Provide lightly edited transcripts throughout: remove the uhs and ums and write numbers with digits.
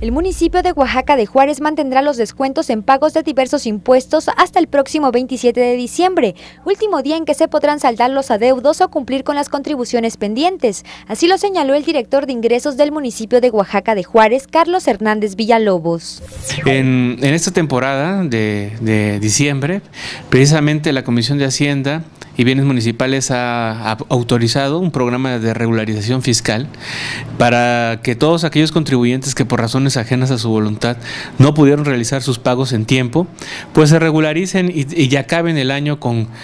El municipio de Oaxaca de Juárez mantendrá los descuentos en pagos de diversos impuestos hasta el próximo 27 de diciembre, último día en que se podrán saldar los adeudos o cumplir con las contribuciones pendientes. Así lo señaló el director de ingresos del municipio de Oaxaca de Juárez, Carlos Hernández Villalobos. En esta temporada de diciembre, precisamente la Comisión de Hacienda y Bienes Municipales ha autorizado un programa de regularización fiscal para que todos aquellos contribuyentes que por razones ajenas a su voluntad no pudieron realizar sus pagos en tiempo, pues se regularicen y ya acaben el año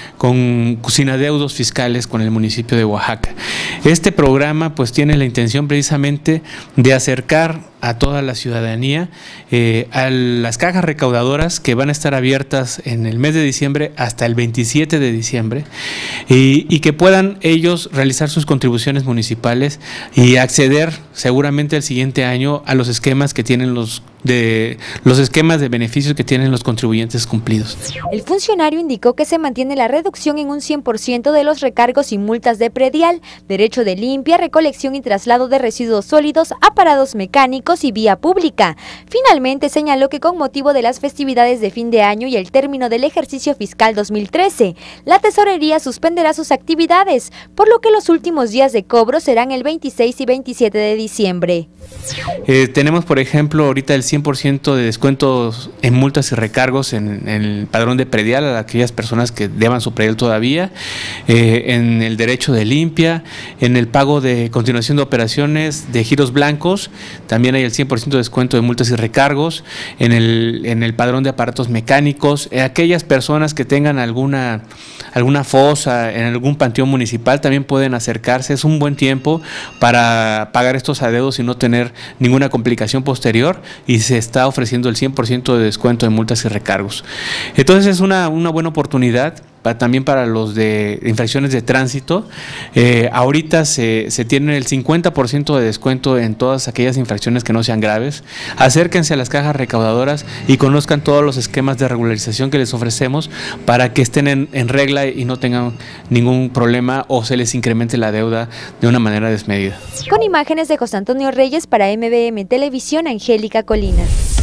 sin adeudos fiscales con el municipio de Oaxaca. Este programa pues tiene la intención precisamente de acercar a toda la ciudadanía a las cajas recaudadoras que van a estar abiertas en el mes de diciembre hasta el 27 de diciembre y que puedan ellos realizar sus contribuciones municipales y acceder seguramente el siguiente año a los esquemas que tienen los esquemas de beneficios que tienen los contribuyentes cumplidos. El funcionario indicó que se mantiene la reducción en un 100% de los recargos y multas de predial, derecho de limpia, recolección y traslado de residuos sólidos, aparatos mecánicos y vía pública. Finalmente señaló que con motivo de las festividades de fin de año y el término del ejercicio fiscal 2013, la tesorería suspenderá sus actividades, por lo que los últimos días de cobro serán el 26 y 27 de diciembre. Tenemos, por ejemplo, ahorita el 100% de descuentos en multas y recargos en el padrón de predial a aquellas personas que deban su predial todavía, en el derecho de limpia, en el pago de continuación de operaciones de giros blancos, también hay el 100% de descuento de multas y recargos, en el padrón de aparatos mecánicos, aquellas personas que tengan alguna fosa en algún panteón municipal también pueden acercarse, es un buen tiempo para pagar estos adeudos y no tener ninguna complicación posterior, y se está ofreciendo el 100% de descuento de multas y recargos. Entonces es una buena oportunidad también para los de infracciones de tránsito. Ahorita se tiene el 50% de descuento en todas aquellas infracciones que no sean graves. Acérquense a las cajas recaudadoras y conozcan todos los esquemas de regularización que les ofrecemos para que estén en regla y no tengan ningún problema o se les incremente la deuda de una manera desmedida. Con imágenes de José Antonio Reyes para MBM Televisión, Angélica Colinas.